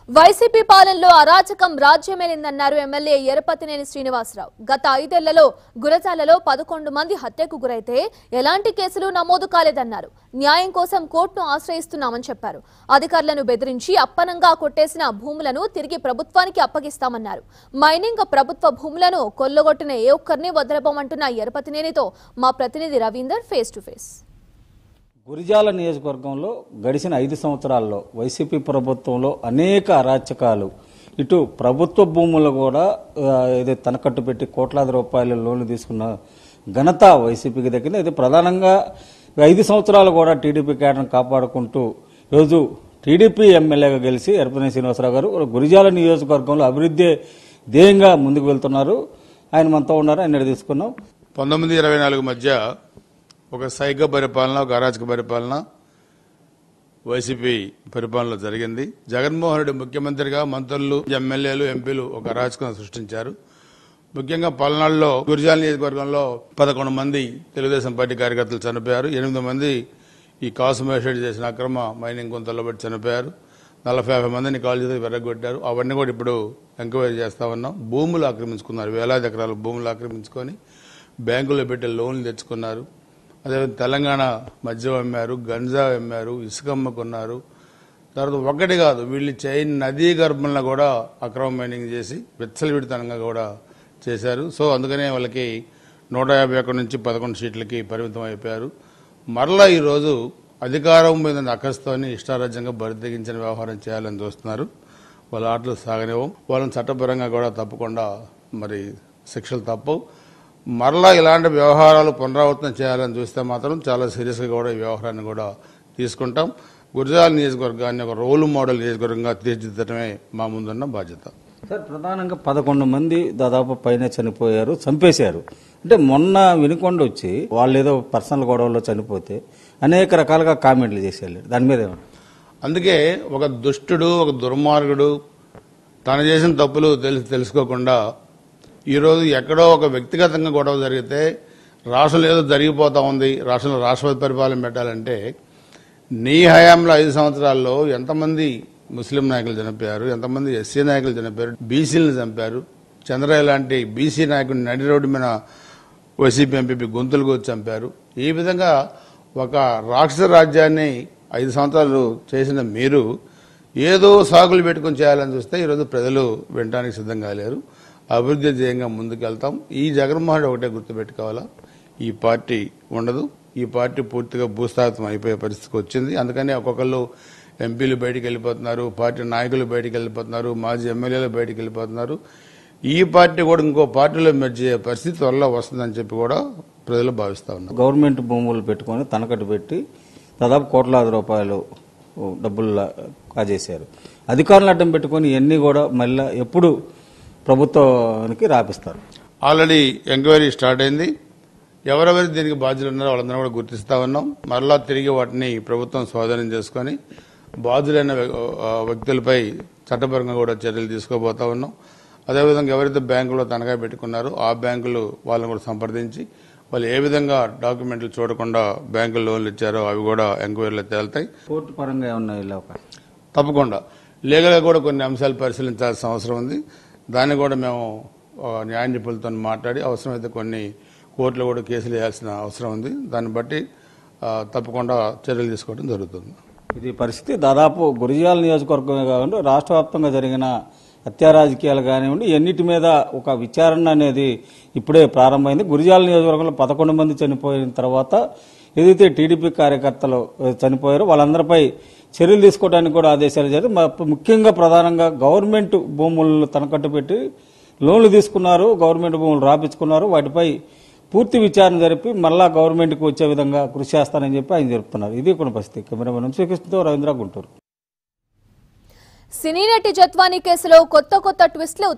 YCP పాలనలో అరాచకం రాజ్యమేలిందన్నారు MLA Yarapathineni Srinivasa Rao. గత 5 ఏళ్లలో గురజాలలో 11 మంది హత్యకు గురైతే ఎలాంటి కేసులు నమోదు కాలేదన్నారు. న్యాయం కోసం కోర్టును ఆశ్రయిస్తున్నామని చెప్పారు. అధికారులను బెదిరించి అప్పనంగా కొట్టేసిన భూములను తిరిగి ప్రభుత్వానికి అప్పగిస్తామన్నారు. మైనింగ్ ప్రభుత్వ భూములను కొల్లగొట్టిన ఏ ఒక్కరిని వదలబోమంటున్న Yarapathineniతో మా ప్రతినిధి Ravinder face to face. Gurazala నియోజకవర్గంలో గడిచిన 5 సంవత్సరాల్లో వైసీపీ ప్రభుత్వంలో అనేక అరాచకాలు, ఇటు ప్రభుత్వ భూములు కూడా ఏదో తనకట్టు పెట్టి కోట్లాది రూపాయల లోన్లు తీసుకున్న ఘనత వైసీపీకి దక్కింది. అయితే ప్రధానంగా 5 సంవత్సరాలు కూడా టీడీపీ కేడర్ను కాపాడుకుంటూ ఈరోజు టీడీపీ ఎమ్మెల్యేగా గెలిచి యరపతినేని శ్రీనివాసరావు గారు గురజాల నియోజకవర్గంలో అభివృద్ధి ధ్యేయంగా ముందుకు వెళ్తున్నారు. ఆయన మనతో ఉన్నారు, ఆయన తీసుకున్నాం. 1924 మధ్య ఒక సైక పరిపాలన, ఒక అరాచక పరిపాలన వైసీపీ పరిపాలనలో జరిగింది. జగన్మోహన్ రెడ్డి ముఖ్యమంత్రిగా మంత్రులు, ఎమ్మెల్యేలు, ఎంపీలు ఒక అరాచకం సృష్టించారు. ముఖ్యంగా పల్నాడులో గురజాల నియోజకవర్గంలో 11 మంది తెలుగుదేశం పార్టీ కార్యకర్తలు చనిపోయారు. 8 మంది ఈ కాసుమేషడ్ చేసిన అక్రమ మైనింగ్ గుంతల్లో బట్టి చనిపోయారు. 40-50 మందిని కాలు చేసి వెరగొట్టారు. అవన్నీ కూడా ఇప్పుడు ఎంక్వైరీ చేస్తా ఉన్నాం. భూములు ఆక్రమించుకున్నారు, వేలాది ఎకరాల భూములు ఆక్రమించుకొని బ్యాంకుల్లో పెట్టి లోన్లు తెచ్చుకున్నారు. అదేవిధంగా తెలంగాణ మద్యం అమ్మారు, గంజా అమ్మారు, ఇసుక అమ్ముకున్నారు. తర్వాత ఒకటి కాదు, వీళ్ళు చైన్ నదీ గర్భంలో కూడా అక్రమ మైనింగ్ చేసి విచ్చలవిడితనంగా కూడా చేశారు. సో అందుకనే వాళ్ళకి 151 నుంచి 11 సీట్లకి పరిమితం అయిపోయారు. మరలా ఈరోజు అధికారం మీద అక్కస్తోని ఇష్టారాజ్యంగా బరితెగించిన వ్యవహారం చేయాలని చూస్తున్నారు. వాళ్ళ ఆటలు సాగనివ్వం. వాళ్ళని చట్టపరంగా కూడా తప్పకుండా మరి శిక్షలు తప్పవు. మరలా ఇలాంటి వ్యవహారాలు పునరావృతం చేయాలని చూస్తే మాత్రం చాలా సీరియస్గా కూడా ఈ వ్యవహారాన్ని కూడా తీసుకుంటాం. గురజాల నియోజకవర్గాన్ని ఒక రోల్ మోడల్ నియోజకవర్గంగా తీర్చిదిద్దడమే మా ముందున్న బాధ్యత. సార్, ప్రధానంగా 11 మంది దాదాపు పైన చనిపోయారు, చంపేశారు. అంటే మొన్న వినుకొండ వచ్చి వాళ్ళు ఏదో పర్సనల్ గొడవల్లో చనిపోతే అనేక రకాలుగా కామెంట్లు చేసేయాలి. దాని మీద ఏమన్నా? అందుకే ఒక దుష్టుడు, ఒక దుర్మార్గుడు తను చేసిన తప్పులు తెలుసుకోకుండా ఈరోజు ఎక్కడో ఒక వ్యక్తిగతంగా గొడవ జరిగితే రాష్ట్రంలో ఏదో జరిగిపోతా ఉంది, రాష్ట్రంలో రాష్ట్రపతి పరిపాలన పెట్టాలంటే నీ హయాంలో 5 సంవత్సరాల్లో ఎంతమంది ముస్లిం నాయకులు చనిపోయారు, ఎంతమంది ఎస్సీ నాయకులు చనిపోయారు, బీసీలను చంపారు. చంద్రయ్య లాంటి బీసీ నాయకుడిని నడి రోడ్డు మీద వైసీపీ ఎంపీ గొంతులు కూర్చి చంపారు. ఈ విధంగా ఒక రాక్షస రాజ్యాన్ని 5 సంవత్సరాలు చేసిన మీరు ఏదో సాగులు పెట్టుకుని చేయాలని చూస్తే ఈరోజు ప్రజలు వినడానికి సిద్ధంగా లేరు. అభివృద్ధి ధ్యేయంగా ముందుకెళ్తాం. ఈ జగన్మోహన్ రెడ్డి ఒకటే గుర్తుపెట్టుకోవాలా, ఈ పార్టీ ఉండదు. ఈ పార్టీ పూర్తిగా భూస్థాపితం అయిపోయే పరిస్థితికి వచ్చింది. అందుకని ఒక్కొక్కళ్ళు ఎంపీలు బయటికి వెళ్ళిపోతున్నారు, పార్టీ నాయకులు బయటికి వెళ్ళిపోతున్నారు, మాజీ ఎమ్మెల్యేలు బయటికి వెళ్ళిపోతున్నారు. ఈ పార్టీ కూడా ఇంకో పార్టీలో మెర్జ్ అయ్యే పరిస్థితి త్వరలో వస్తుందని చెప్పి కూడా ప్రజలు భావిస్తా ఉన్నారు. గవర్నమెంట్ భూములు పెట్టుకొని తనకట్టు పెట్టి దాదాపు కోట్లాది రూపాయలు డబ్బులు కాజేశారు. అధికారులను అడ్డం పెట్టుకొని ఇవన్నీ కూడా మళ్ళీ ఎప్పుడు ప్రభుత్వానికి రాపిస్తారు. ఆల్రెడీ ఎంక్వైరీ స్టార్ట్ అయింది. ఎవరెవరు దీనికి బాధ్యులు ఉన్నారో వాళ్ళందరూ కూడా గుర్తిస్తా ఉన్నాం. మరలా తిరిగి వాటిని ప్రభుత్వం స్వాధీనం చేసుకుని బాధ్యులైన వ్యక్తులపై చట్టపరంగా కూడా చర్యలు తీసుకోబోతా ఉన్నాం. అదేవిధంగా ఎవరైతే బ్యాంకులో తనఖా పెట్టుకున్నారో ఆ బ్యాంకులు వాళ్ళని కూడా సంప్రదించి వాళ్ళు ఏ విధంగా డాక్యుమెంట్లు చూడకుండా బ్యాంకులు లోన్లు ఇచ్చారో అవి కూడా ఎంక్వైరీలో తేలుతాయి. కోర్టు పరంగా ఏమన్నా తప్పకుండా లీగల్గా కూడా కొన్ని అంశాలు పరిశీలించాల్సిన అవసరం ఉంది. దాన్ని కూడా మేము న్యాయ నిపుణులతో మాట్లాడి అవసరమైతే కొన్ని కోర్టులో కూడా కేసులు వేయాల్సిన అవసరం ఉంది. దాన్ని బట్టి తప్పకుండా చర్యలు తీసుకోవడం జరుగుతుంది. ఇది పరిస్థితి దాదాపు గురజాల నియోజకవర్గమే కాకుండా రాష్ట్ర వ్యాప్తంగా జరిగిన హత్యా రాజకీయాలు కానివ్వండి, ఎన్నిటి మీద ఒక విచారణ అనేది ఇప్పుడే ప్రారంభమైంది. గురజాల నియోజకవర్గంలో 11 మంది చనిపోయిన తర్వాత ఏదైతే టీడీపీ కార్యకర్తలు చనిపోయారో వాళ్ళందరిపై చర్యలు తీసుకోవడానికి కూడా ఆదేశాలు జరిగాయి. ముఖ్యంగా ప్రధానంగా గవర్నమెంట్ భూములను తనకట్టు పెట్టి లోన్లు తీసుకున్నారు, గవర్నమెంట్ భూములు రాపించుకున్నారు. వాటిపై పూర్తి విచారణ జరిపి మళ్ళా గవర్నమెంట్కి వచ్చే విధంగా కృషి చేస్తానని చెప్పి ఆయన చెప్తున్నారు. ఇది కొన్ని పరిస్థితి. కెమెరామెన్ శ్రీకృష్ణతో రవీంద్ర, గుంటూరు. సినీ నటి జత్వానీ కేసులో కొత్త ట్విస్టులు